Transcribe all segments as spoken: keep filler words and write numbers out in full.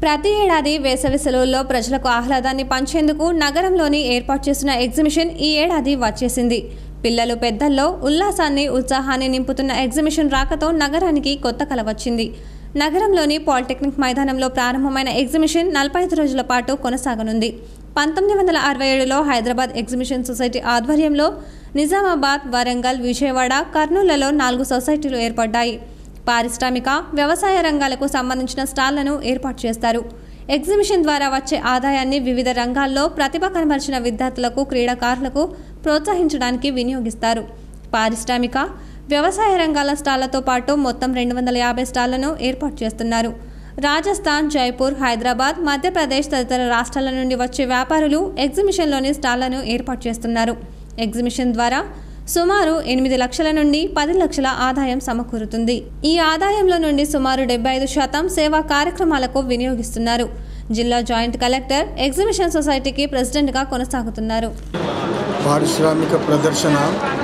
ప్రతి ఏడాది వేసవి సెలవుల్లో ప్రజలకు ఆహ్లాదాన్ని పంచేందుకు నగరంలోని ఏర్పాటు చేసిన ఎగ్జిబిషన్ ఈ ఏడాది వచ్చేసింది. పిల్లలు పెద్దల్లో ఉల్లాసాన్ని ఉత్సాహాన్ని నింపుతున్న ఎగ్జిబిషన్ రాకతో నగరానికి కొత్త కల వచ్చింది. నగరంలోని పాలిటెక్నిక్ మైదానంలో ప్రారంభమైన ఎగ్జిబిషన్ నలభై ఐదు రోజుల పాటు కొనసాగనుంది. పంతొమ్మిది వందల అరవై ఏడులో హైదరాబాద్ ఎగ్జిబిషన్ సొసైటీ ఆధ్వర్యంలో నిజామాబాద్, వరంగల్, విజయవాడ, కర్నూలులలో నాలుగు సొసైటీలు ఏర్పడ్డాయి. పారిశ్రామిక, వ్యవసాయ రంగాలకు సంబంధించిన స్టాళ్లను ఏర్పాటు చేస్తారు. ఎగ్జిబిషన్ ద్వారా వచ్చే ఆదాయాన్ని వివిధ రంగాల్లో ప్రతిభ కనబరిచిన విద్యార్థులకు, క్రీడాకారులకు ప్రోత్సహించడానికి వినియోగిస్తారు. పారిశ్రామిక, వ్యవసాయ రంగాల స్టాళ్లతో పాటు మొత్తం రెండు వందల యాభై స్టాళ్లను ఏర్పాటు చేస్తున్నారు. రాజస్థాన్, జైపూర్, హైదరాబాద్, మధ్యప్రదేశ్ తదితర రాష్ట్రాల నుండి వచ్చే వ్యాపారులు ఎగ్జిబిషన్లోని స్టాళ్లను ఏర్పాటు చేస్తున్నారు. ఎగ్జిబిషన్ ద్వారా సుమారు ఎనిమిది లక్షల నుండి పది లక్షల ఆదాయం సమకూరుతుంది. ఈ ఆదాయంలో నుండి సుమారు డెబ్బై ఐదు శాతం సేవా కార్యక్రమాలకు వినియోగిస్తున్నారు. జిల్లా జాయింట్ కలెక్టర్ ఎగ్జిబిషన్ సొసైటీకి ప్రెసిడెంట్గా కొనసాగుతున్నారు. పారిశ్రామిక ప్రదర్శన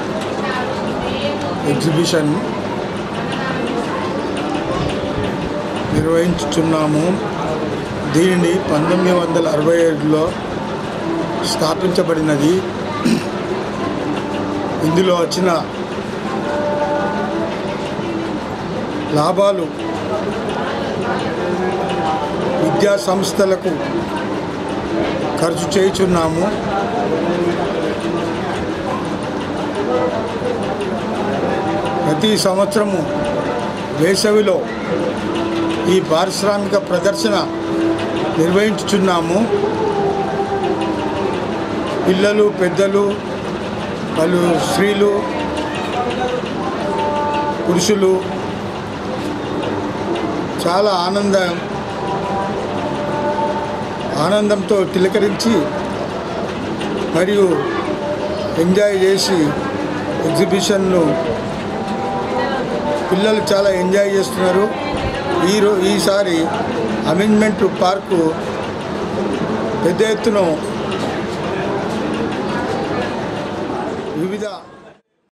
ఎగ్జిబిషన్ నిర్వహించుచున్నాము. దీనిని పంతొమ్మిది వందల అరవై ఏడులో స్థాపించబడినది. ఇందులో వచ్చిన లాభాలు విద్యా సంస్థలకు ఖర్చు చేయుచున్నాము. ప్రతి సంవత్సరము వేసవిలో ఈ పారిశ్రామిక ప్రదర్శన నిర్వహించుచున్నాము. పిల్లలు, పెద్దలు, వాళ్ళు స్త్రీలు, పురుషులు చాలా ఆనందం ఆనందంతో తిలకరించి మరియు ఎంజాయ్ చేసి ఎగ్జిబిషన్ను పిల్లలు చాలా ఎంజాయ్ చేస్తున్నారు. ఈరో ఈసారి అమ్యూజ్మెంట్ పార్కు పెద్ద ఎత్తున వివిధ